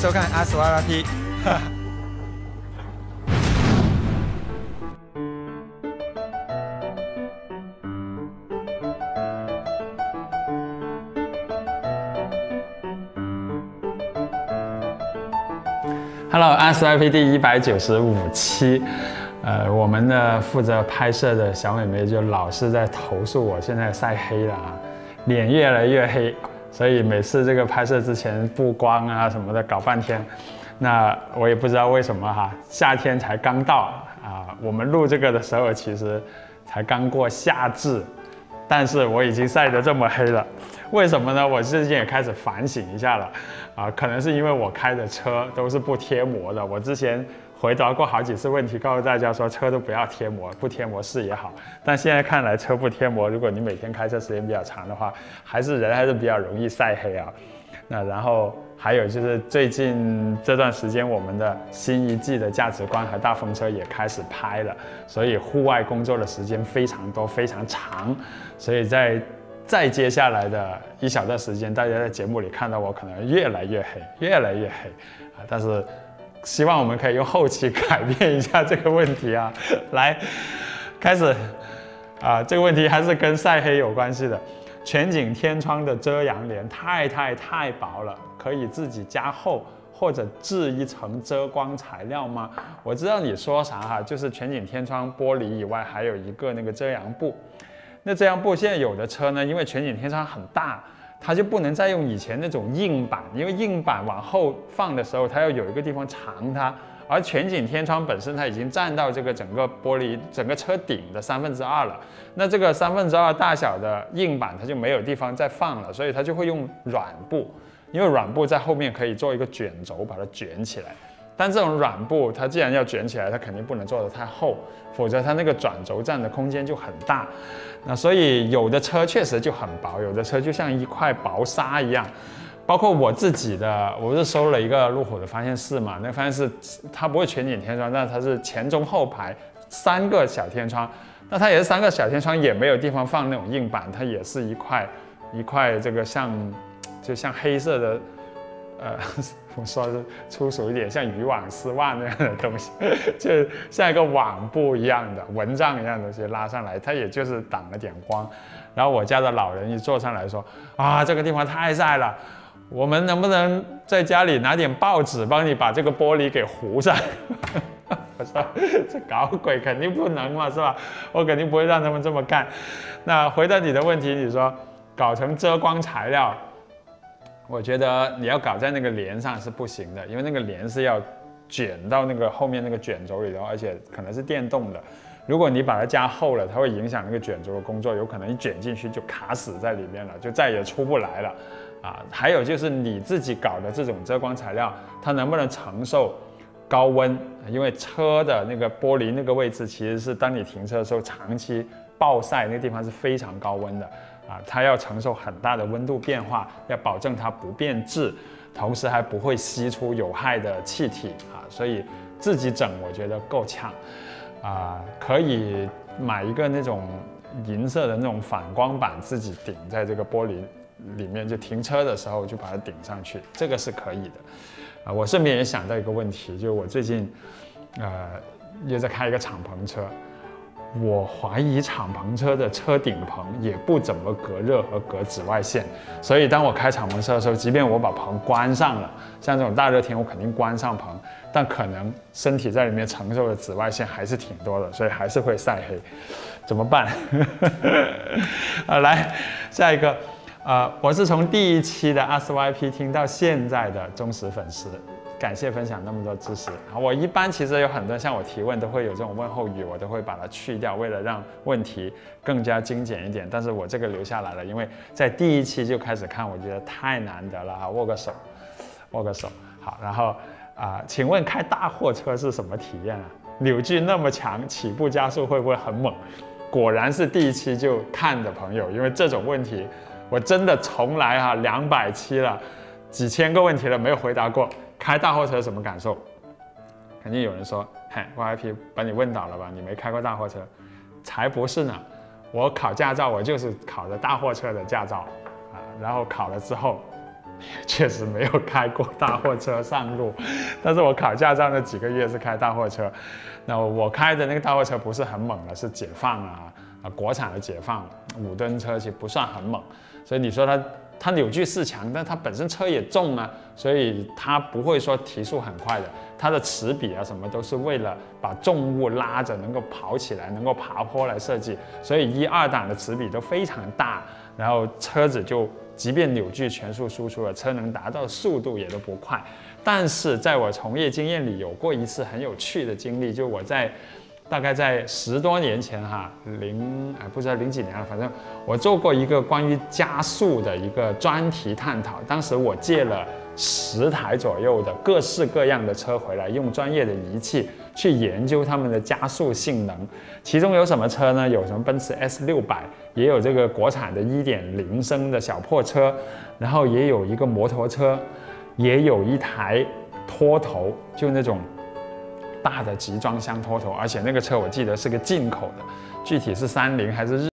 收看阿斯 YYP。Hello， 阿斯 YYP 第195期。我们的负责拍摄的小美眉就老是在投诉我现在晒黑了啊，脸越来越黑，所以每次这个拍摄之前布光啊什么的搞半天，那我也不知道为什么哈，夏天才刚到啊，我们录这个的时候其实才刚过夏至，但是我已经晒得这么黑了，为什么呢？我最近也开始反省一下了啊，可能是因为我开的车都是不贴膜的，我之前回答过好几次问题，告诉大家说车都不要贴膜，不贴膜视野好。但现在看来，车不贴膜，如果你每天开车时间比较长的话，人还是比较容易晒黑啊。那然后还有就是最近这段时间，我们的新一季的价值观和大风车也开始拍了，所以户外工作的时间非常多，非常长。所以再接下来的一小段时间，大家在节目里看到我可能越来越黑，越来越黑啊，但是希望我们可以用后期改变一下这个问题啊！来，开始啊，这个问题还是跟晒黑有关系的。全景天窗的遮阳帘太薄了，可以自己加厚或者制一层遮光材料吗？我知道你说啥哈，就是全景天窗玻璃以外还有一个那个遮阳布。那遮阳布现在有的车呢，因为全景天窗很大，它就不能再用以前那种硬板，因为硬板往后放的时候，它要有一个地方藏它，而全景天窗本身它已经占到这个整个玻璃整个车顶的2/3了，那这个2/3大小的硬板它就没有地方再放了，所以它就会用软布，因为软布在后面可以做一个卷轴把它卷起来。但这种软布它既然要卷起来，它肯定不能做得太厚，否则它那个转轴占的空间就很大。那所以有的车确实就很薄，有的车就像一块薄纱一样。包括我自己的，我是收了一个路虎的发现式嘛，那个发现式它不会全景天窗，但它是前中后排3个小天窗，那它也是3个小天窗，也没有地方放那种硬板，它也是一块这个就像黑色的。我说是粗俗一点，像渔网丝袜那样的东西，就像一个网布一样的蚊帐一样的东西拉上来，它也就是挡了点光。然后我家的老人一坐上来说：“啊，这个地方太晒了，我们能不能在家里拿点报纸帮你把这个玻璃给糊上？”我说：“这搞鬼肯定不能嘛，是吧？我肯定不会让他们这么干。”那回答你的问题，你说搞成遮光材料。我觉得你要搞在那个帘上是不行的，因为那个帘是要卷到那个后面那个卷轴里头，而且可能是电动的。如果你把它加厚了，它会影响那个卷轴的工作，有可能一卷进去就卡死在里面了，就再也出不来了啊。还有就是你自己搞的这种遮光材料，它能不能承受高温？因为车的那个玻璃那个位置，其实是当你停车的时候长期暴晒，那个地方是非常高温的。它要承受很大的温度变化，要保证它不变质，同时还不会吸出有害的气体啊，所以自己整我觉得够呛啊，可以买一个那种银色的那种反光板，自己顶在这个玻璃里面，就停车的时候就把它顶上去，这个是可以的啊。我顺便也想到一个问题，就是我最近又在开一个敞篷车。我怀疑敞篷车的车顶棚也不怎么隔热和隔紫外线，所以当我开敞篷车的时候，即便我把棚关上了，像这种大热天我肯定关上棚，但可能身体在里面承受的紫外线还是挺多的，所以还是会晒黑，怎么办？来下一个，我是从第1期的阿斯 YP 听到现在的忠实粉丝。感谢分享那么多知识。我一般其实有很多向我提问都会有这种问候语，我都会把它去掉，为了让问题更加精简一点。但是我这个留下来了，因为在第1期就开始看，我觉得太难得了啊！握个手，握个手。好，然后请问开大货车是什么体验啊？扭矩那么强，起步加速会不会很猛？果然是第1期就看的朋友，因为这种问题我真的从来200期了，几千个问题了没有回答过。开大货车什么感受？肯定有人说，嘿 ，YIP 把你问倒了吧？你没开过大货车，才不是呢！我考驾照，我就是考的大货车的驾照啊。然后考了之后， 确实没有开过大货车上路，但是我考驾照那几个月是开大货车。那我开的那个大货车不是很猛的，是解放国产的解放5吨车，其实不算很猛。所以你说它扭矩是强，但它本身车也重啊，所以它不会说提速很快的。它的齿比啊什么都是为了把重物拉着能够跑起来，能够爬坡来设计，所以1、2档的齿比都非常大，然后车子就即便扭矩全速输出了，车能达到速度也都不快。但是在我从业经验里有过一次很有趣的经历，就我大概在10多年前不知道零几年了，反正我做过一个关于加速的一个专题探讨。当时我借了10台左右的各式各样的车回来，用专业的仪器去研究它们的加速性能。其中有什么车呢？有什么奔驰 S600，也有这个国产的1.0升的小破车，然后也有一个摩托车，也有一台拖头，就那种大的集装箱拖头，而且那个车我记得是个进口的，具体是30还是日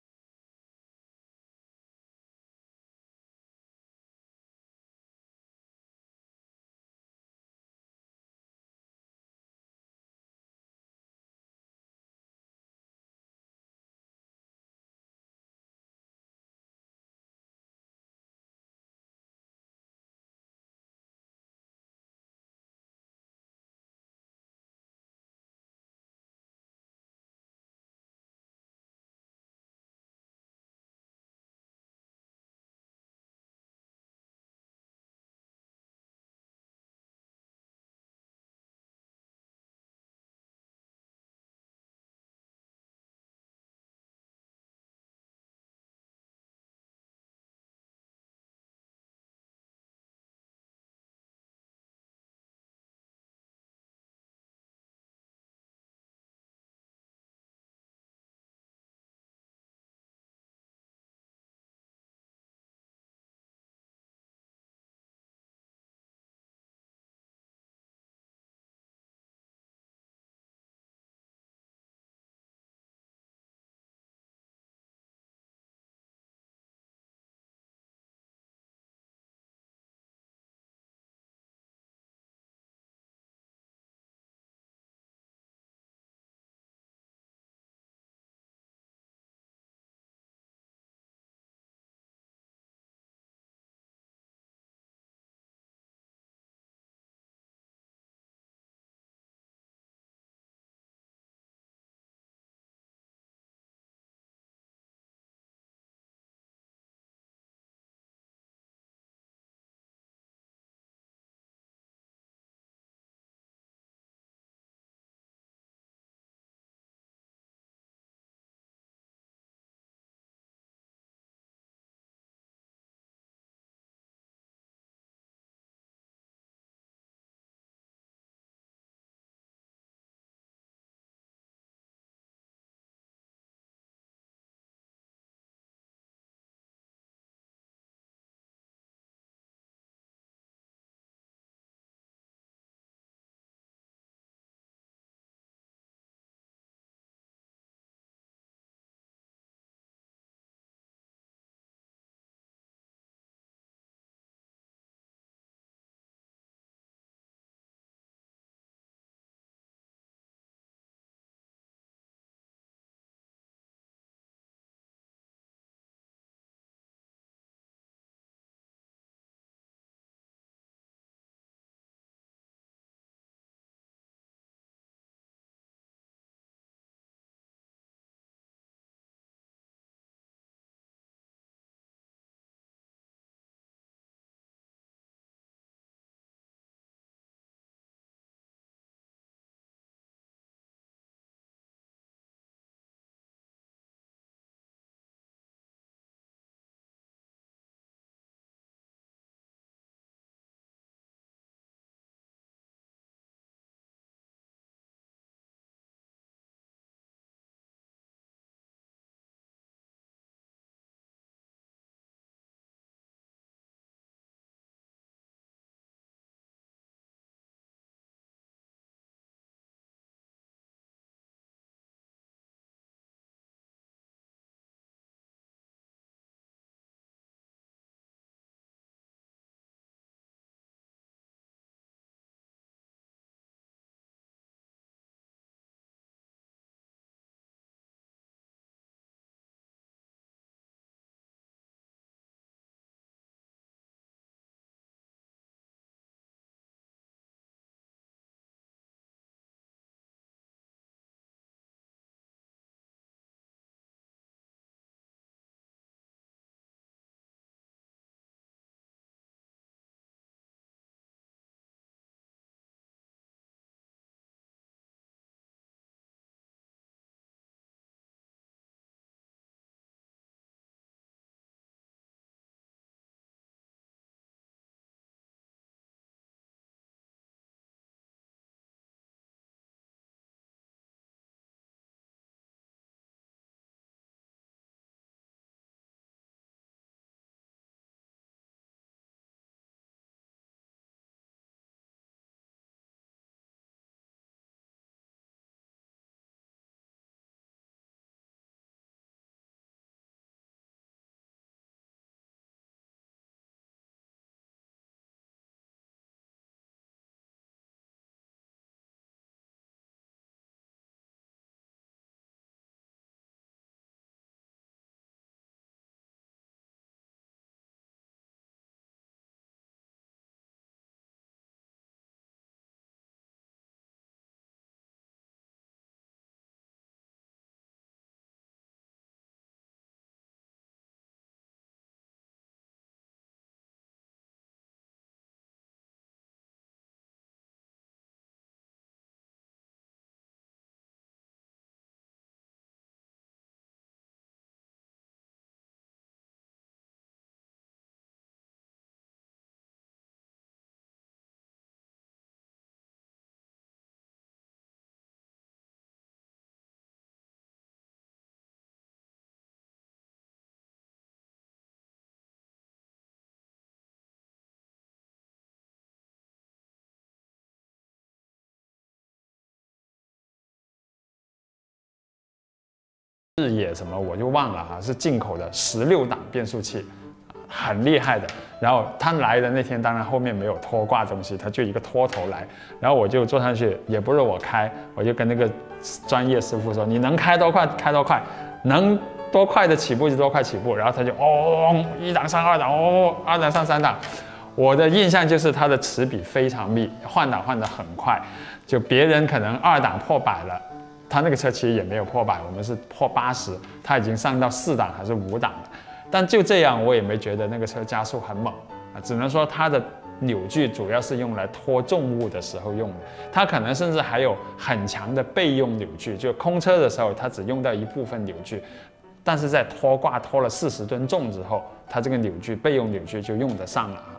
日野什么我就忘了哈，是进口的16档变速器，很厉害的。然后他来的那天，当然后面没有拖挂东西，他就一个拖头来，然后我就坐上去，也不是我开，我就跟那个专业师傅说，你能开多快开多快，能多快的起步就多快起步。然后他就1档上2档，2档上3档。我的印象就是它的齿比非常密，换挡换得很快，就别人可能2档破100了。他那个车其实也没有破100，我们是破80，他已经上到4档还是5档了。但就这样，我也没觉得那个车加速很猛啊，只能说它的扭矩主要是用来拖重物的时候用的。它可能甚至还有很强的备用扭矩，就空车的时候它只用到一部分扭矩，但是在拖挂拖了40吨重之后，它这个扭矩备用扭矩就用得上了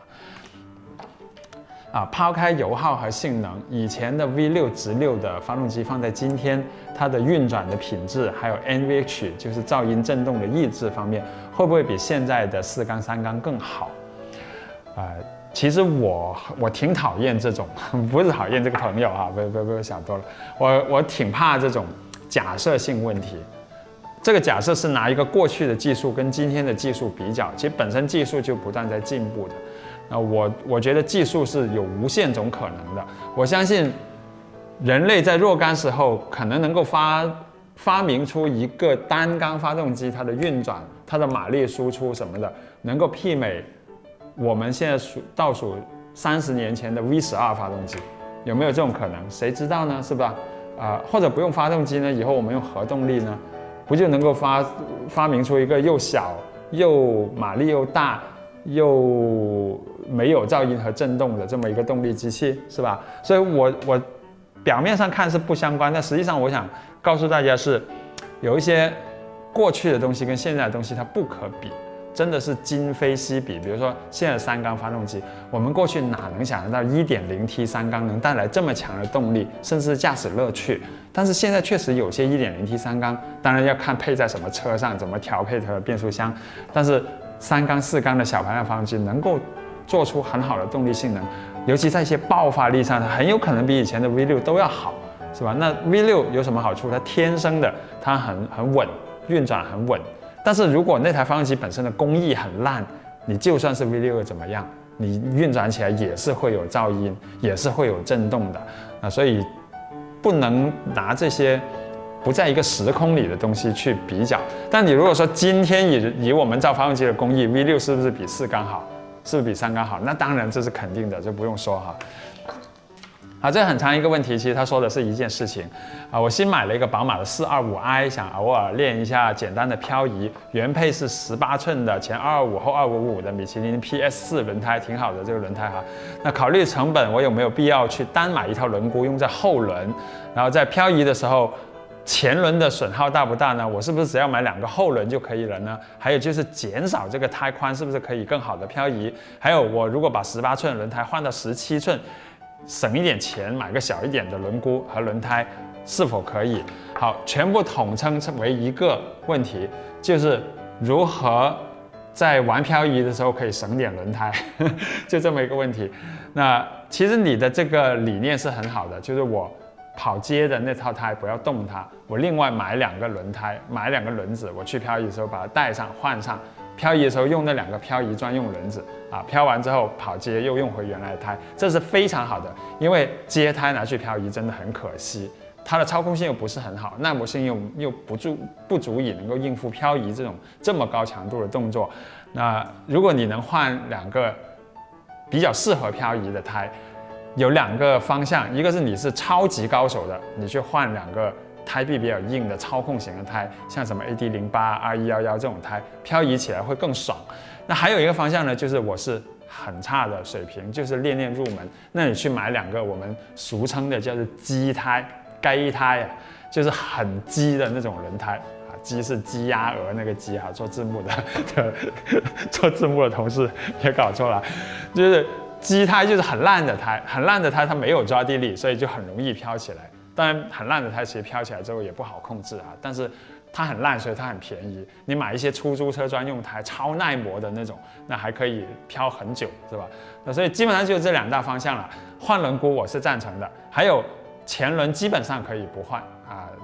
抛开油耗和性能，以前的 V6直6的发动机放在今天，它的运转的品质，还有 NVH 就是噪音振动的抑制方面，会不会比现在的4缸3缸更好？其实我挺讨厌这种，不是讨厌这个朋友啊，不想多了，我挺怕这种假设性问题。这个假设是拿一个过去的技术跟今天的技术比较，其实本身技术就不断在进步的。我觉得技术是有无限种可能的。我相信人类在若干时候可能能够发明出一个单缸发动机，它的运转、它的马力输出什么的，能够媲美我们现在倒数30年前的 V12发动机，有没有这种可能？谁知道呢？是吧？或者不用发动机呢？以后我们用核动力呢，不就能够发明出一个又小又马力又大又没有噪音和震动的这么一个动力机器，是吧？所以我表面上看是不相关，但实际上我想告诉大家是，有一些过去的东西跟现在的东西它不可比，真的是今非昔比。比如说现在3缸发动机，我们过去哪能想得到 1.0T 3缸能带来这么强的动力，甚至是驾驶乐趣？但是现在确实有些 1.0T 3缸，当然要看配在什么车上，怎么调配它的变速箱，但是3缸4缸的小排量发动机能够做出很好的动力性能，尤其在一些爆发力上，它很有可能比以前的 V6 都要好，是吧？那 V6 有什么好处？它天生的它很稳，运转很稳。但是如果那台发动机本身的工艺很烂，你就算是 V6 怎么样，你运转起来也是会有噪音，也是会有震动的所以不能拿这些不在一个时空里的东西去比较。但你如果说今天以我们造发动机的工艺 ，V6 是不是比4缸好？是不是比3缸好？那当然这是肯定的，就不用说哈。好，这很长一个问题，其实他说的是一件事情我新买了一个宝马的425i，想偶尔练一下简单的漂移。原配是18寸的，前225后255的米其林 PS4 轮胎，挺好的这个轮胎哈。那考虑成本，我有没有必要去单买一套轮毂用在后轮？然后在漂移的时候，前轮的损耗大不大呢？我是不是只要买2个后轮就可以了呢？还有就是减少这个胎宽，是不是可以更好的漂移？还有我如果把18寸轮胎换到17寸，省一点钱买个小一点的轮毂和轮胎，是否可以？好，全部统称为一个问题，就是如何在玩漂移的时候可以省点轮胎，就这么一个问题。那其实你的这个理念是很好的，就是我跑街的那套胎不要动它，我另外买2个轮胎，买2个轮子，我去漂移的时候把它带上换上，漂移的时候用那2个漂移专用轮子漂完之后跑街又用回原来的胎，这是非常好的。因为街胎拿去漂移真的很可惜，它的操控性又不是很好，耐磨性又不足以能够应付漂移这么高强度的动作。那如果你能换2个比较适合漂移的胎，有2个方向，一个是你是超级高手的，你去换2个胎壁比较硬的操控型的胎，像什么 AD08、R111这种胎，漂移起来会更爽。那还有一个方向呢，就是我是很差的水平，就是练入门，那你去买2个我们俗称的叫做鸡胎、该胎就是很鸡的那种轮胎鸡是鸡鸭鹅那个鸡做字幕的做字幕的同事也搞错了，就是鸡胎就是很烂的胎，很烂的胎它没有抓地力，所以就很容易飘起来。当然很烂的胎其实飘起来之后也不好控制但是它很烂，所以它很便宜。你买一些出租车专用胎，超耐磨的那种，那还可以飘很久，是吧？那所以基本上就是这2大方向了。换轮毂我是赞成的，还有前轮基本上可以不换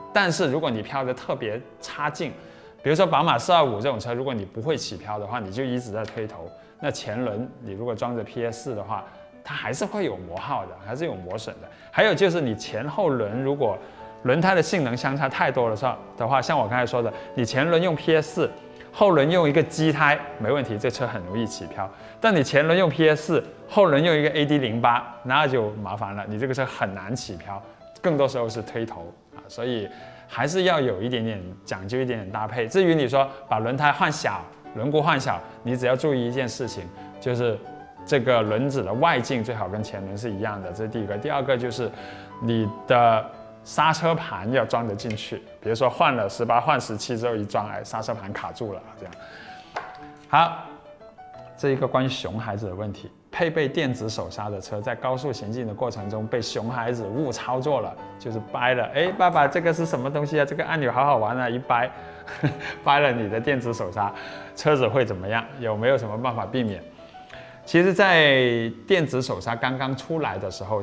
但是如果你飘得特别差劲，比如说宝马425这种车，如果你不会起飘的话，你就一直在推头，那前轮你如果装着 PS4的话，它还是会有磨耗的，还是有磨损的。还有就是你前后轮如果轮胎的性能相差太多的话，像我刚才说的，你前轮用 PS4，后轮用一个机胎没问题，这车很容易起飘。但你前轮用 PS4，后轮用一个 AD08，那就麻烦了，你这个车很难起飘，更多时候是推头啊，所以还是要有一点点讲究，一点点搭配。至于你说把轮胎换小，轮毂换小，你只要注意一件事情，就是这个轮子的外径最好跟前轮是一样的，这是第一个。第二个就是你的刹车盘要装得进去，比如说换了18换17之后一装，哎，刹车盘卡住了，这样。好，这一个关于熊孩子的问题，配备电子手刹的车在高速行进的过程中被熊孩子误操作了，就是掰了，哎，爸爸这个是什么东西啊？这个按钮好好玩啊，一掰，掰了你的电子手刹，车子会怎么样？有没有什么办法避免？其实，在电子手刹刚刚出来的时候，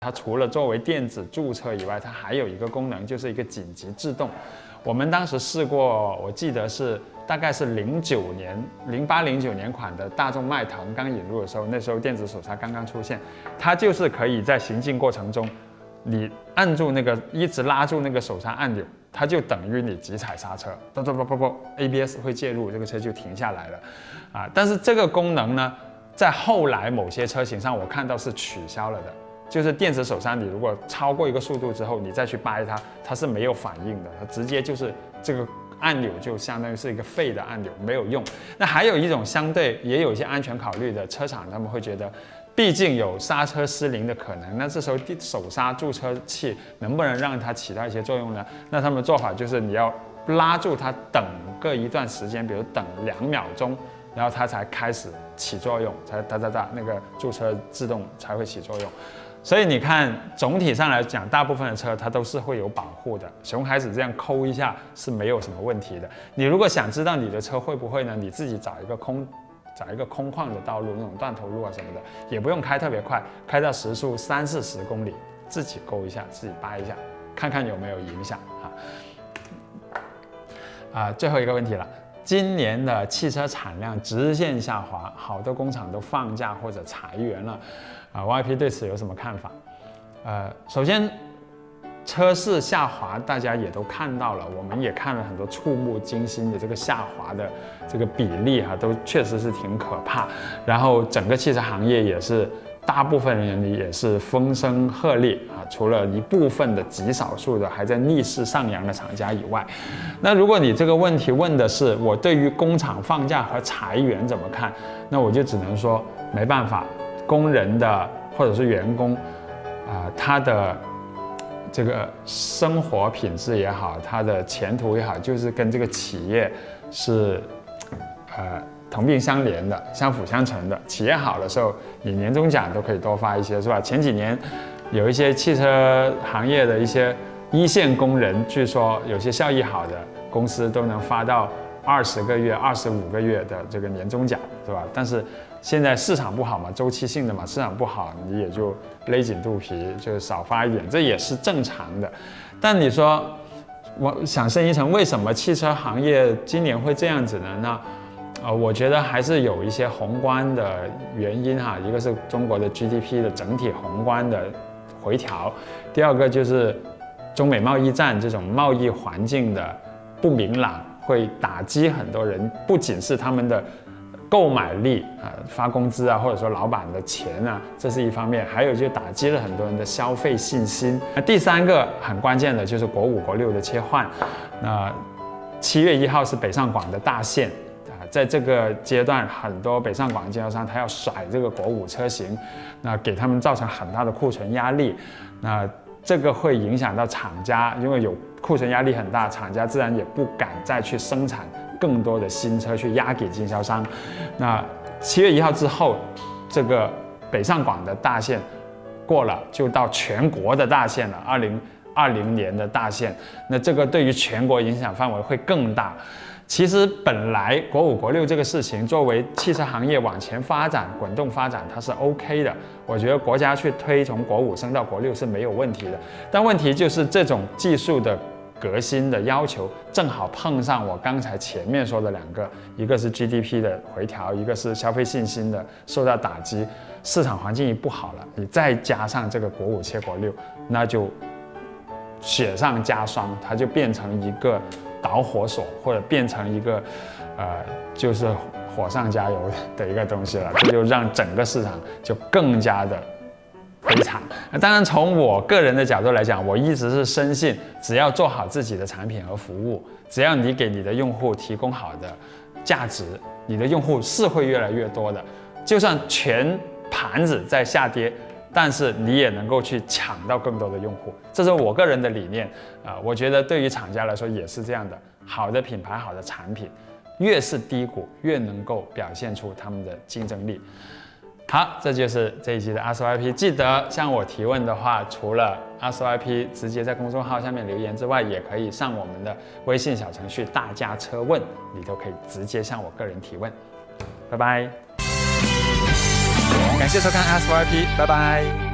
它除了作为电子驻车以外，它还有一个功能，就是一个紧急制动。我们当时试过，我记得是大概是08、09年款的大众迈腾刚引入的时候，那时候电子手刹刚刚出现，它就是可以在行进过程中，你按住那个一直拉住那个手刹按钮，它就等于你急踩刹车，不 ，ABS 会介入，这个车就停下来了，啊，但是这个功能呢，在后来某些车型上我看到是取消了的。就是电子手刹，你如果超过一个速度之后，你再去掰它，它是没有反应的，它直接就是这个按钮就相当于是一个废的按钮，没有用。那还有一种相对也有一些安全考虑的车厂，他们会觉得，毕竟有刹车失灵的可能，那这时候手刹驻车器能不能让它起到一些作用呢？那他们的做法就是你要拉住它，等个一段时间，比如等2秒钟，然后它才开始起作用，才哒，那个驻车自动才会起作用。所以你看，总体上来讲，大部分的车它都是会有保护的。熊孩子这样抠一下是没有什么问题的。你如果想知道你的车会不会呢，你自己找一个空旷的道路，那种断头路啊什么的，也不用开特别快，开到时速30-40公里，自己勾一下，自己掰一下，看看有没有影响最后一个问题了。今年的汽车产量直线下滑，好多工厂都放假或者裁员了。YP 对此有什么看法？首先，车市下滑，大家也都看到了，我们也看了很多触目惊心的这个下滑的这个比例都确实是挺可怕。然后整个汽车行业也是，大部分人也是风声鹤唳除了一部分的极少数的还在逆势上扬的厂家以外，那如果你这个问题问的是我对于工厂放假和裁员怎么看，那我就只能说没办法。工人的或者是员工，他的这个生活品质也好，他的前途也好，就是跟这个企业是同病相怜的，相辅相成的。企业好的时候，你年终奖都可以多发一些，是吧？前几年有一些汽车行业的一些一线工人，据说有些效益好的公司都能发到20个月、25个月的这个年终奖，是吧？但是现在市场不好嘛，周期性的嘛，市场不好，你也就勒紧肚皮，就少发一点，这也是正常的。但你说，我想深一层，为什么汽车行业今年会这样子呢？那我觉得还是有一些宏观的原因一个是中国的 GDP 的整体宏观的回调，第二个就是中美贸易战这种贸易环境的不明朗，会打击很多人，不仅是他们的购买力发工资或者说老板的钱这是一方面，还有就打击了很多人的消费信心。那第三个很关键的就是国5、国6的切换。那7月1号是北上广的大限在这个阶段，很多北上广经销商他要甩这个国5车型，那给他们造成很大的库存压力。那这个会影响到厂家，因为有库存压力很大，厂家自然也不敢再去生产更多的新车去压给经销商。那7月1号之后，这个北上广的大限过了，就到全国的大限了，2020年的大限。那这个对于全国影响范围会更大。其实本来国5、国6这个事情，作为汽车行业往前发展、滚动发展，它是 OK 的。我觉得国家去推从国5升到国6是没有问题的。但问题就是这种技术的革新的要求，正好碰上我刚才前面说的2个，一个是 GDP 的回调，一个是消费信心的受到打击，市场环境一不好了，你再加上这个国5切国6，那就雪上加霜，它就变成一个导火索，或者变成一个就是火上加油的一个东西了，这就让整个市场就更加的悲惨。当然，从我个人的角度来讲，我一直是深信，只要做好自己的产品和服务，只要你给你的用户提供好的价值，你的用户是会越来越多的。就算全盘子在下跌，但是你也能够去抢到更多的用户，这是我个人的理念我觉得对于厂家来说也是这样的。好的品牌、好的产品，越是低谷，越能够表现出他们的竞争力。好，这就是这一期的阿斯 YP。记得向我提问的话，除了阿斯 YP直接在公众号下面留言之外，也可以上我们的微信小程序大家车问，你都可以直接向我个人提问。拜拜。感谢收看 Ask YP， 拜拜。